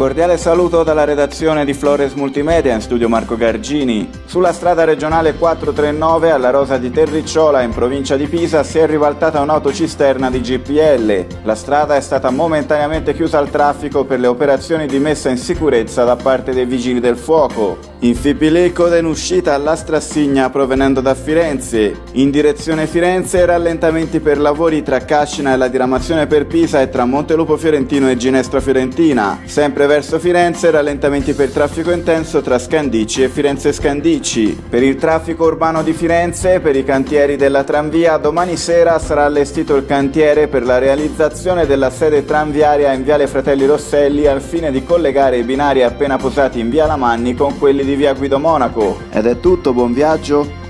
cordiale saluto dalla redazione di Flores Multimedia, in studio Marco Gargini. Sulla strada regionale 439 alla Rosa di Terricciola, in provincia di Pisa, si è ribaltata un'autocisterna di GPL. La strada è stata momentaneamente chiusa al traffico per le operazioni di messa in sicurezza da parte dei vigili del fuoco. In Fipili, coda in uscita alla Strassigna provenendo da Firenze. In direzione Firenze, rallentamenti per lavori tra Cascina e la diramazione per Pisa e tra Montelupo Fiorentino e Ginestra Fiorentina. Sempre verso Firenze, rallentamenti per traffico intenso tra Scandicci e Firenze Scandicci. Per il traffico urbano di Firenze, per i cantieri della tranvia, domani sera sarà allestito il cantiere per la realizzazione della sede tranviaria in Viale Fratelli Rosselli al fine di collegare i binari appena posati in Via Lamanni con quelli di Via Guido Monaco. Ed è tutto, buon viaggio!